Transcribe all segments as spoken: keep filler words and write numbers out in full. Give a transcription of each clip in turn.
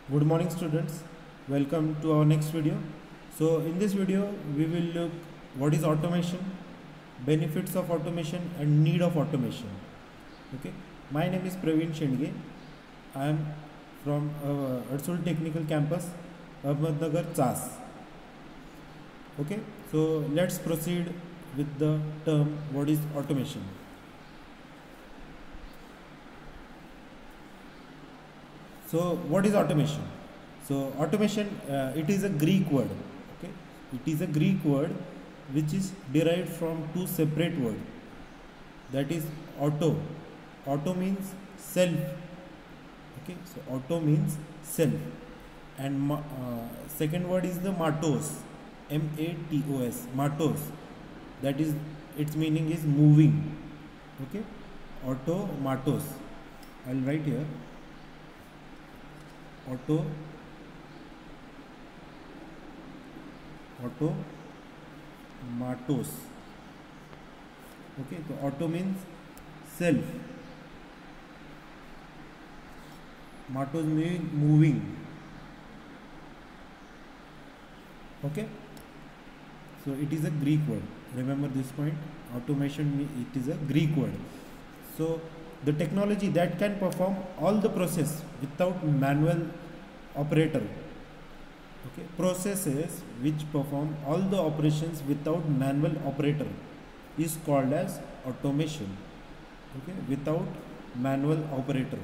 Good morning students, welcome to our next video. So in this video we will look what is automation, benefits of automation and need of automation. Okay, my name is Praveen Shendge. I am from uh, Ersul Technical Campus, Ahmednagar, C A S. Okay, so let's proceed with the term what is automation. So what is automation? So automation, uh, it is a Greek word. Okay, it is a Greek word which is derived from two separate words. That is auto. Auto means self. Okay, so auto means self, and uh, second word is the matos. M A T O S. Matos. That is its meaning is moving. Okay, auto matos. I'll write here. Auto auto matos. Okay, so auto means self, matos means moving. Okay, so it is a Greek word. Remember this point. Automation, it is a Greek word. So the technology that can perform all the process without manual operator. Okay, processes which perform all the operations without manual operator is called as automation. Okay, without manual operator.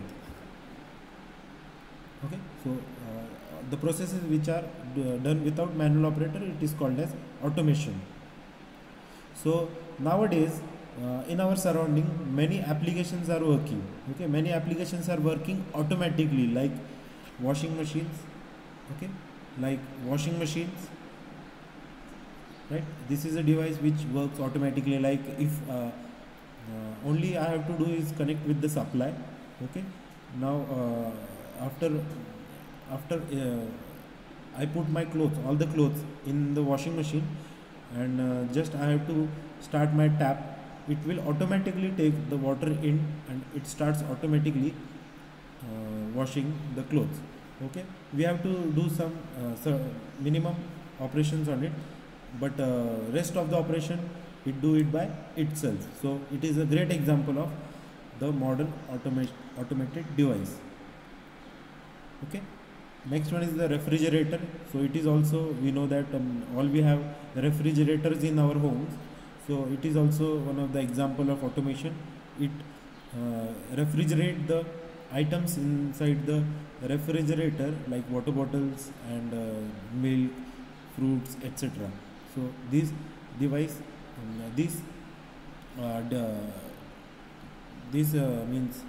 Okay, so uh, the processes which are done without manual operator, it is called as automation. So nowadays uh, in our surrounding many applications are working. Okay, many applications are working automatically, like washing machines. Okay, like washing machines, right? This is a device which works automatically. Like if uh, uh, only I have to do is connect with the supply. Okay, now uh, after after uh, I put my clothes, all the clothes in the washing machine, and uh, just I have to start my tap. It will automatically take the water in and it starts automatically uh, washing the clothes. Okay, we have to do some uh, so minimum operations on it, but uh, rest of the operation it do it by itself. So it is a great example of the modern automation automated device. Okay, next one is the refrigerator. So it is also, we know that um, all we have refrigerators in our homes. So it is also one of the example of automation. It uh, refrigerate the items inside the refrigerator, like water bottles and uh, milk, fruits, et cetera. So this device, um, this uh, the, this uh, means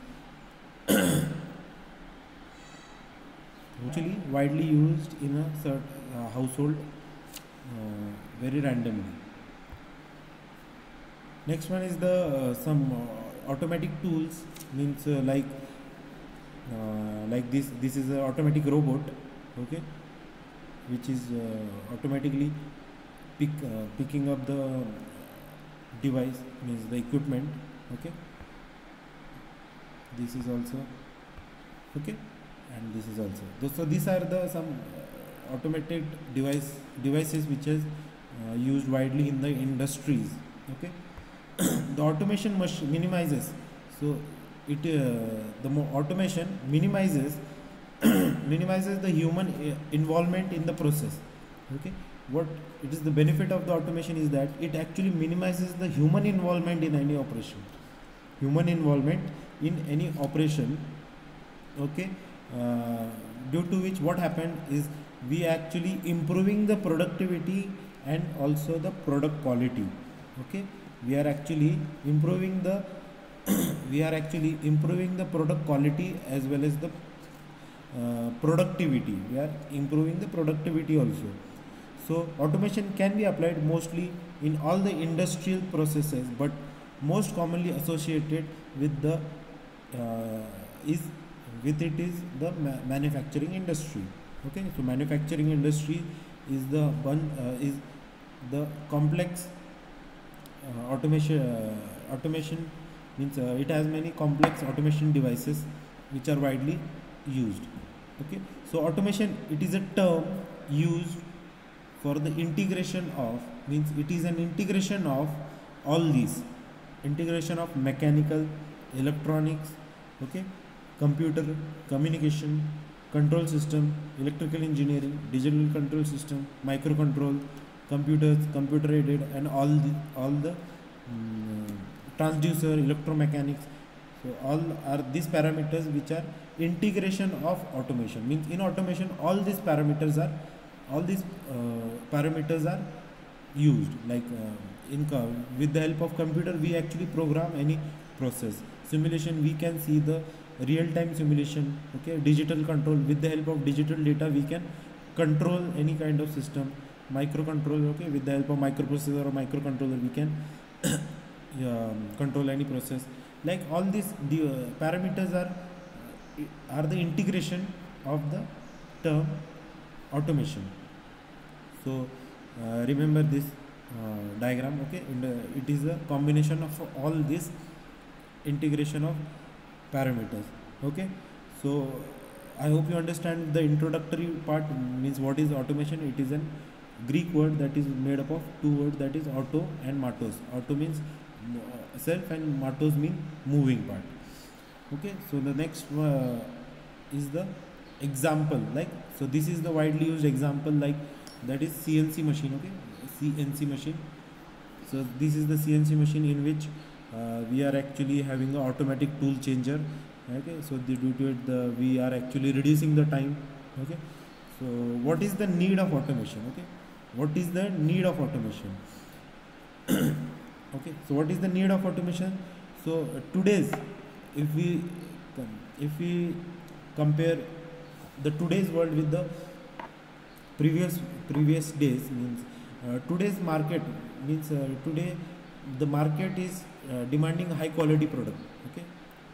actually widely used in a certain uh, household uh, very randomly. Next one is the uh, some uh, automatic tools, means uh, like uh, like this this is an automatic robot. Okay, which is uh, automatically pick uh, picking up the device, means the equipment. Okay, this is also okay, and this is also. So these are the some uh, automated device devices which is uh, used widely in the industries. Okay, the automation minimizes. So it uh, the more automation minimizes minimizes the human involvement in the process. Okay, what it is the benefit of the automation is that it actually minimizes the human involvement in any operation. Human involvement in any operation. Okay, uh, due to which what happened is we actually improving the productivity and also the product quality. Okay, we are actually improving the we are actually improving the product quality as well as the uh, productivity. We are improving the productivity also. So automation can be applied mostly in all the industrial processes, but most commonly associated with the uh, is with it is the ma manufacturing industry. Okay, so manufacturing industry is the one uh, is the complex uh, automation uh, automation means uh, it has many complex automation devices which are widely used. Okay, so automation, it is a term used for the integration of, means it is an integration of all these, integration of mechanical, electronics, okay, computer, communication, control system, electrical engineering, digital control system, microcontrol, computers, computer aided, and all the all the um, transducer, electromechanics. So all are these parameters which are integration of automation. Means in automation all these parameters are all these uh, parameters are used. Like uh, in co- with the help of computer we actually program any process. Simulation, we can see the real-time simulation. Okay, digital control, with the help of digital data we can control any kind of system. Microcontrol, okay, with the help of microprocessor or microcontroller we can um, control any process. Like all these the uh, parameters are are the integration of the term automation. So uh, remember this uh, diagram, okay, and uh, it is a combination of all this integration of parameters. Okay, so I hope you understand the introductory part. Means what is automation? It is an Greek word that is made up of two words, that is auto and matos. Auto means uh, self and matos mean moving part. Okay, so the next uh, is the example. Like, so this is the widely used example, like that is C N C machine. Okay, C N C machine. So this is the C N C machine in which uh, we are actually having an automatic tool changer. Okay, so the, due to it the we are actually reducing the time. Okay, so what is the need of automation? Okay, what is the need of automation? Okay, so what is the need of automation? So uh, today's, if we if we compare the today's world with the previous previous days, means uh, today's market, means uh, today the market is uh, demanding high quality product. Okay,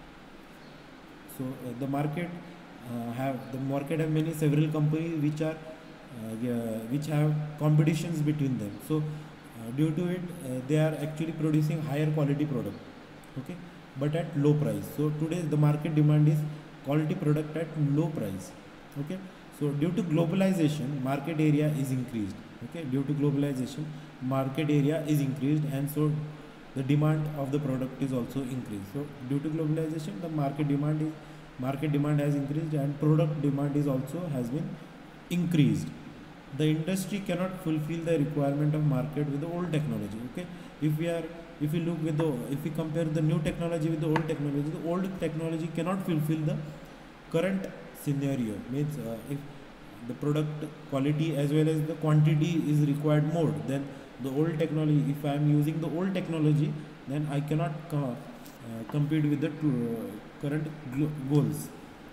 so uh, the market uh, have the market have many several companies which are uh, yeah, which have competitions between them. So uh, due to it uh, they are actually producing higher quality product. Okay, but at low price. So today the market demand is quality product at low price. Okay, so due to globalization market area is increased. Okay, due to globalization market area is increased, and so the demand of the product is also increased. So due to globalization the market demand is market demand has increased, and product demand is also has been increased. The industry cannot fulfill the requirement of market with the old technology. Okay, if we are if we look with the if we compare the new technology with the old technology, the old technology cannot fulfill the current scenario. Means uh, if the product quality as well as the quantity is required more, then the old technology, if I am using the old technology, then I cannot uh, uh, compete with the uh, current goals.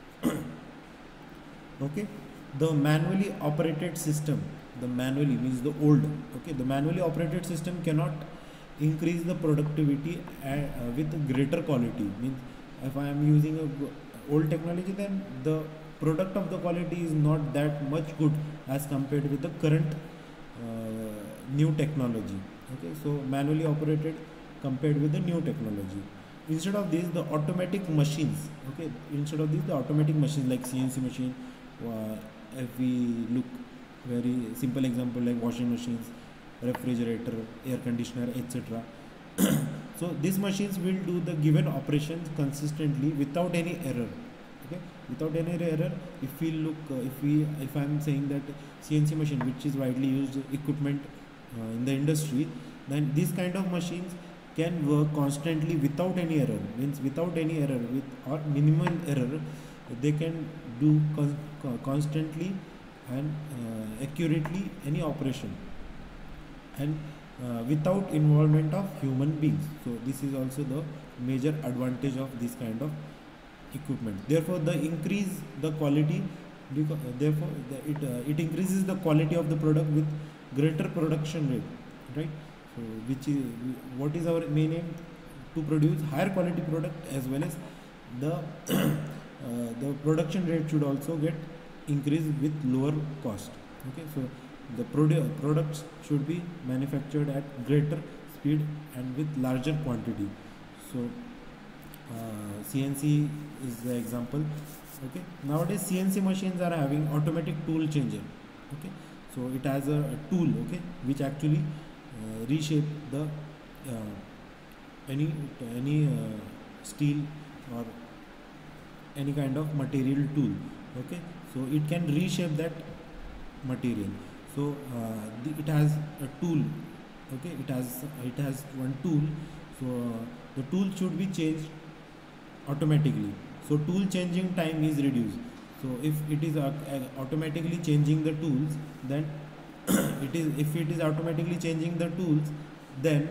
Okay, the manually operated system, the manually means the old. Okay, the manually operated system cannot increase the productivity at, uh, with greater quality. Means if I am using a old technology, then the product of the quality is not that much good as compared with the current uh, new technology. Okay, so manually operated compared with the new technology. Instead of this, the automatic machines. Okay, instead of this, the automatic machines like C N C machine. Uh, if we look very simple example like washing machines, refrigerator, air conditioner, et cetera. So these machines will do the given operations consistently without any error. Okay, without any error. If we look, uh, if we, if I am saying that C N C machine, which is widely used equipment uh, in the industry, then these kind of machines can work constantly without any error. Means without any error, with or minimal error, they can do con constantly and uh, accurately any operation, and uh, without involvement of human beings. So this is also the major advantage of this kind of equipment. Therefore the increase the quality, because uh, therefore the, it uh, it increases the quality of the product with greater production rate, right? So which is what is our main aim? To produce higher quality product, as well as the uh, the production rate should also get increased with lower cost. Okay, so the produ products should be manufactured at greater speed and with larger quantity. So uh, C N C is the example. Okay, nowadays C N C machines are having automatic tool changer. Okay, so it has a, a tool, okay, which actually uh, reshape the uh, any any uh, steel or any kind of material tool. Okay, so it can reshape that material. So uh, the, it has a tool. Okay, it has it has one tool. So uh, the tool should be changed automatically. So tool changing time is reduced. So if it is uh, uh, automatically changing the tools, then it is if it is automatically changing the tools, then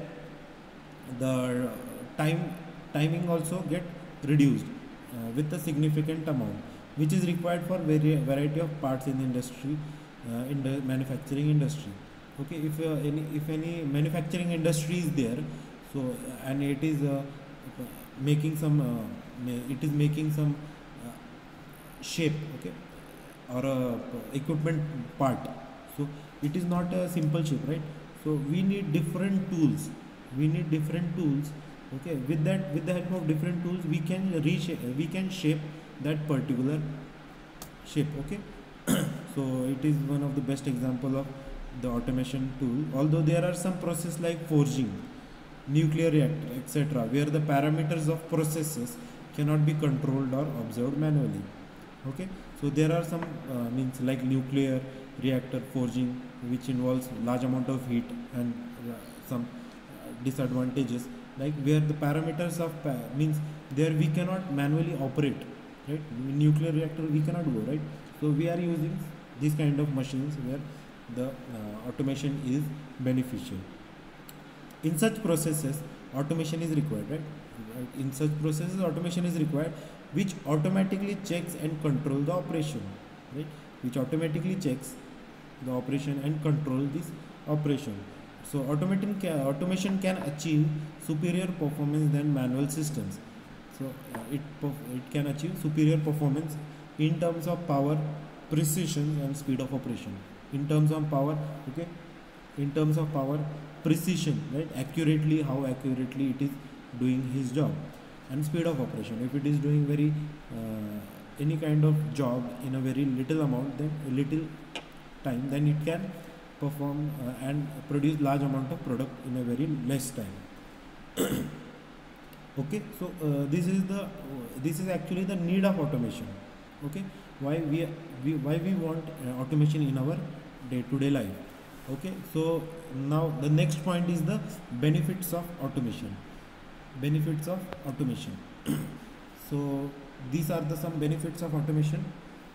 the time timing also get reduced uh, with a significant amount, which is required for vari- variety of parts in the industry, uh, in the manufacturing industry. Okay, if uh, any if any manufacturing industry is there, so uh, and it is uh, making some uh, ma- it is making some uh, shape, okay, or a equipment part. So it is not a simple shape, right? So we need different tools, we need different tools. Okay, with that, with the help of different tools, we can reshape, we can shape that particular shape. Okay, so it is one of the best example of the automation tool. Although there are some process like forging, nuclear reactor, etc., where the parameters of processes cannot be controlled or observed manually. Okay, so there are some uh, means like nuclear reactor forging, which involves large amount of heat and uh, some uh, disadvantages, like where the parameters of pa- means there we cannot manually operate, right? In nuclear reactor we cannot go, right? So we are using these kind of machines where the uh, automation is beneficial. In such processes automation is required, right? Right, in such processes automation is required, which automatically checks and control the operation, right? Which automatically checks the operation and control this operation. So automation can, automation can achieve superior performance than manual systems. So uh, it it can achieve superior performance in terms of power, precision and speed of operation. In terms of power, okay, in terms of power, precision, right, accurately, how accurately it is doing his job, and speed of operation. If it is doing very uh, any kind of job in a very little amount, then a little time, then it can perform uh, and produce large amount of product in a very less time. Okay, so uh, this is the uh, this is actually the need of automation. Okay, why we, we why we want uh, automation in our day to day life. Okay, so now the next point is the benefits of automation. Benefits of automation. So these are the some benefits of automation.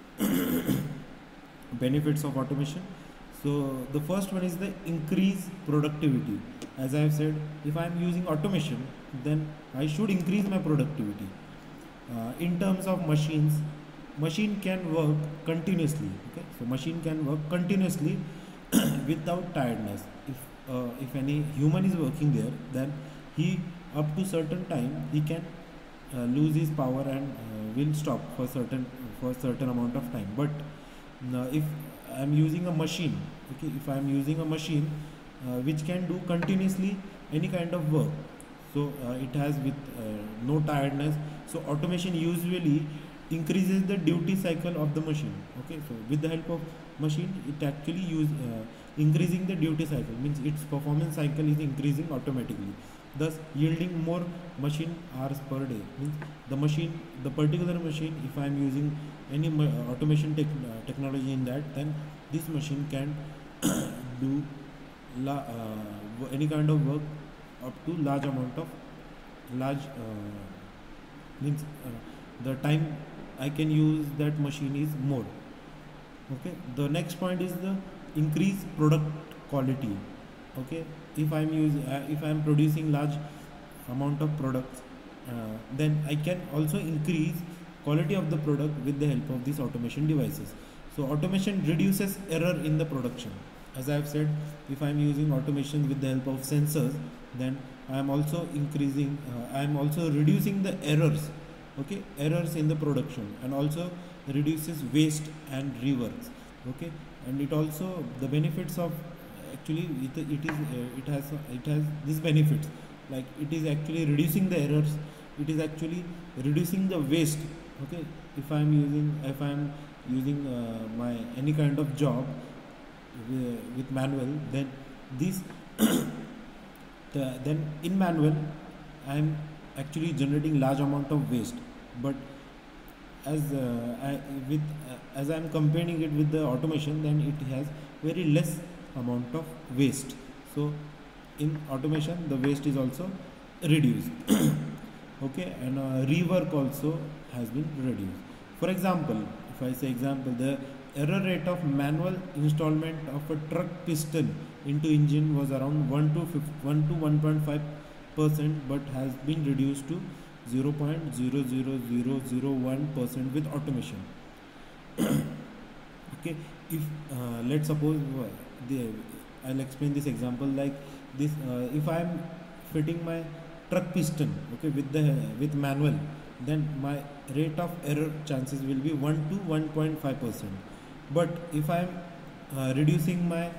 Benefits of automation. So the first one is the increase productivity. As I have said, if I am using automation, then I should increase my productivity. Uh, in terms of machines, machine can work continuously. Okay, so machine can work continuously without tiredness. If uh, if any human is working there, then he up to certain time he can uh, lose his power and uh, will stop for certain for certain amount of time. But uh, if I am using a machine, okay, if I am using a machine uh, which can do continuously any kind of work, so uh, it has with uh, no tiredness. So automation usually increases the duty cycle of the machine. Okay, so with the help of machine, it actually use uh, increasing the duty cycle, means its performance cycle is increasing automatically, thus yielding more machine hours per day. Means the machine, the particular machine, if I am using any ma- uh, automation tech, uh, technology in that, then this machine can do la- uh, wo- any kind of work up to large amount of large uh, means uh, the time I can use that machine is more. Okay, the next point is the increase product quality. Okay, if I'm using uh, if I'm producing large amount of products, uh, then I can also increase quality of the product with the help of these automation devices. So automation reduces error in the production. As I have said, if I am using automation with the help of sensors, then I am also increasing uh, I am also reducing the errors. Okay, errors in the production, and also reduces waste and reworks. Okay, and it also the benefits of actually it, it is uh, it has it has these benefits, like it is actually reducing the errors, it is actually reducing the waste. Okay, if I'm using if I'm using uh, my any kind of job with, with manual, then this the, then in manual I'm actually generating large amount of waste. But as uh, I, with uh, as I'm comparing it with the automation, then it has very less amount of waste. So in automation the waste is also reduced. Okay, and uh, rework also has been reduced. For example, if I say example, the error rate of manual installment of a truck piston into engine was around one to one to one point five percent, but has been reduced to zero point zero zero zero zero one percent with automation. Okay, if uh, let's suppose uh, the I'll explain this example like this. Uh, if I am fitting my truck piston, okay, with the with manual, then my rate of error chances will be one to one point five percent. But if I am uh, reducing my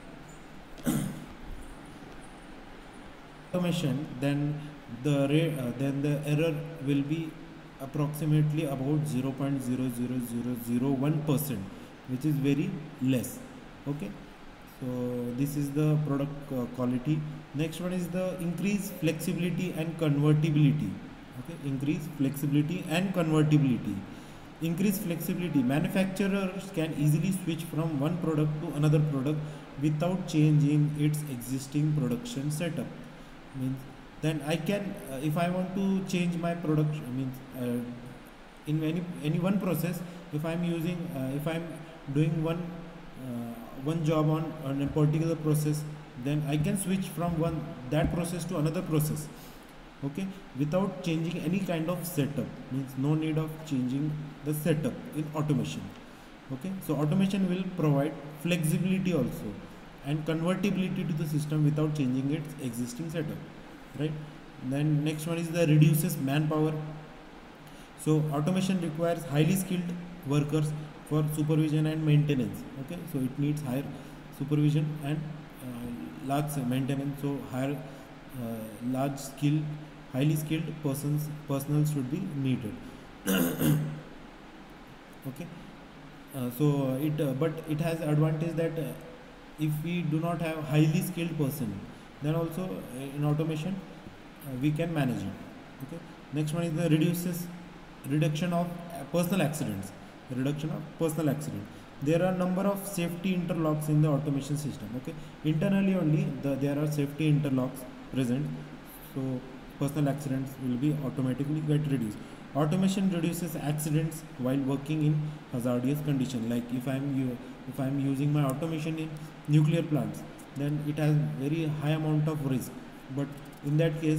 automation, then the rate uh, then the error will be approximately about zero point zero zero zero zero one percent, which is very less. Okay, so this is the product uh, quality. Next one is the increased flexibility and convertibility. Okay, increased flexibility and convertibility. Increased flexibility, manufacturers can easily switch from one product to another product without changing its existing production setup. Means then I can uh, if I want to change my production, means uh, in any any one process, if I'm using uh, if I'm doing one uh, one job on, on a particular process, then I can switch from one that process to another process, okay, without changing any kind of setup. Means no need of changing the setup in automation. Okay, so automation will provide flexibility also and convertibility to the system without changing its existing setup, right? Then next one is the reduces manpower. So automation requires highly skilled workers for supervision and maintenance. Okay, so it needs higher supervision and uh, large maintenance. So higher uh, large skill highly skilled persons personnel should be needed. Okay, uh, so it uh, but it has advantage that uh, if we do not have highly skilled person, then also uh, in automation uh, we can manage it. Okay, next one is the reduces reduction of uh, personal accidents. Reduction of personal accident. There are number of safety interlocks in the automation system. Okay, internally only the, there are safety interlocks present, so personal accidents will be automatically get reduced. Automation reduces accidents while working in hazardous condition. Like if I'm if I'm using my automation in nuclear plants, then it has very high amount of risk. But in that case,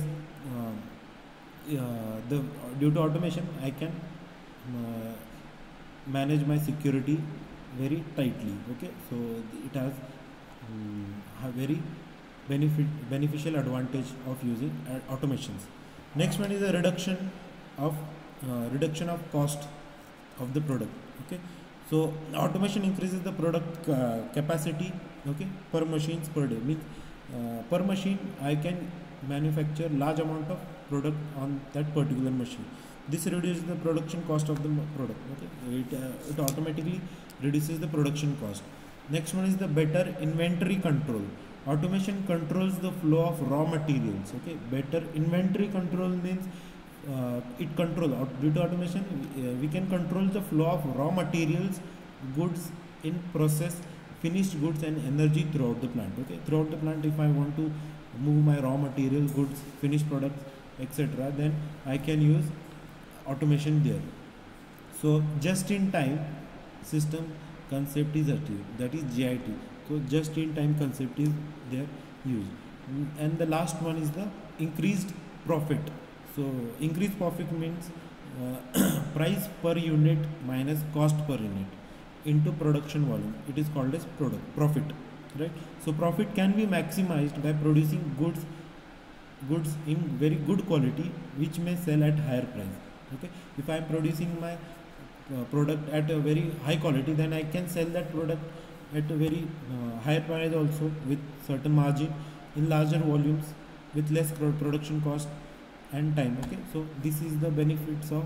uh, uh, the due to automation, I can uh, manage my security very tightly. Okay, so it has um, a very benefit beneficial advantage of using uh, automations. Next one is the reduction of uh, reduction of cost of the product. Okay, so automation increases the product uh, capacity, okay, per machines per day. Means uh, per machine I can manufacture large amount of product on that particular machine. This reduces the production cost of the product. Okay, it, uh, it automatically reduces the production cost. Next one is the better inventory control. Automation controls the flow of raw materials. Okay, better inventory control means uh, it control due to automation uh, we can control the flow of raw materials, goods in process, finished goods and energy throughout the plant. Okay, throughout the plant, if I want to move my raw materials, goods, finished products, etc., then I can use automation there. So just in time system concept is achieved, that is J I T. So just in time concept is there used. And the last one is the increased profit. So increased profit means uh, price per unit minus cost per unit into production volume. It is called as product profit, right? So profit can be maximized by producing goods goods in very good quality which may sell at higher price. Okay, if I am producing my uh, product at a very high quality, then I can sell that product at a very uh, higher price also with certain margin in larger volumes with less pro production cost and time. Okay, so this is the benefits of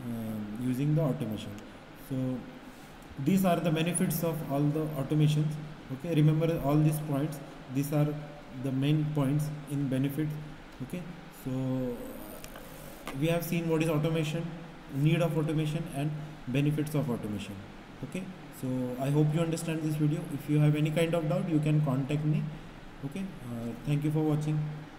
um, using the automation. So these are the benefits of all the automations. Okay, remember all these points. These are the main points in benefits. Okay, so we have seen what is automation, need of automation, and benefits of automation. Okay, so I hope you understand this video. If you have any kind of doubt, you can contact me. Okay, uh, thank you for watching.